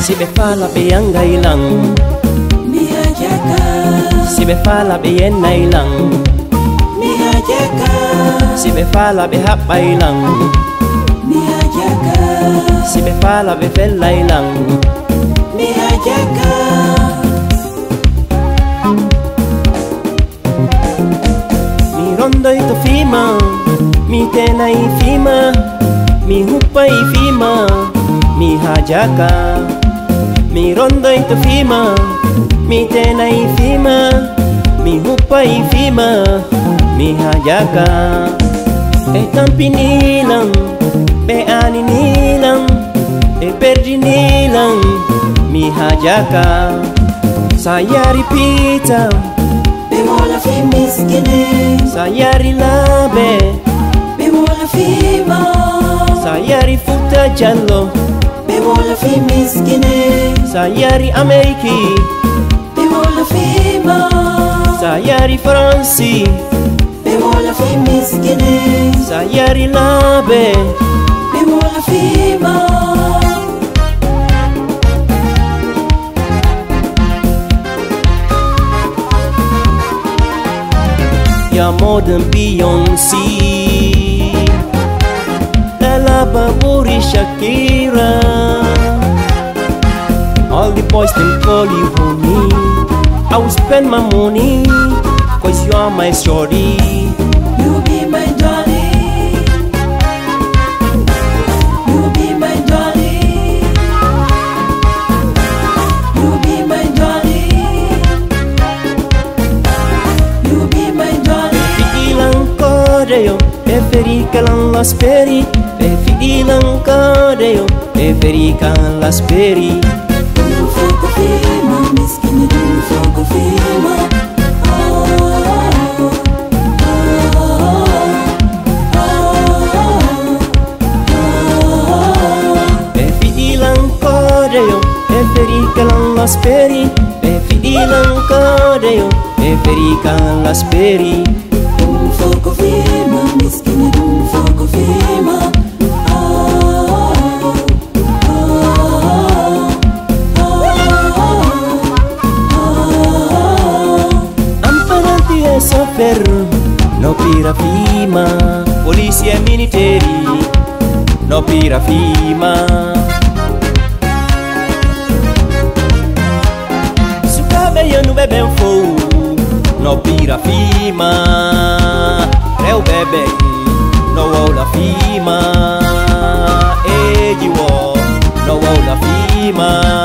Si be fala be angay lang Mihajaka Si be fala be yenay lang Mihajaka Si be fala be hapay lang Mihajaka Si be fala be felay lang Mihajaka Mi rondoy to fima Mi tenay fima Mi hupay fima Mi hajaka Mi rondoy to fima Mi tenay fima Mi hupay fima Mi hajaka E tampi nilang Be ani nilang E perdi nilang Mi hajaka Sayari pita Be wala fi miskine Sayari labe Be wala fi ma Sayari futa jallo Be wala fi miskine Sayari Ameriki Be wala fi ma Sayari Fransi Be wala fi miskine Sayari labe Be wala fi ma You're more than Beyoncé Ella Baburi Shakira All the boys them call you honey I will spend my money Cause you are my shorty You be my darling You be my darling You be my darling You be my darling Figilang kodeo E fericalan las peri E figilang kodeo E fericalan las peri Fogo firma, miskine do fogo firma E figilang kodeo E fericalan las peri E figilang kodeo E fericalan las peri Fogo firma, miskine do fogo firma Sofer no pira fima Polizia e militari no pira fima Sucabe eu no bebê fogo no pira fima Reu bebê no ola fima Ediwo no ola fima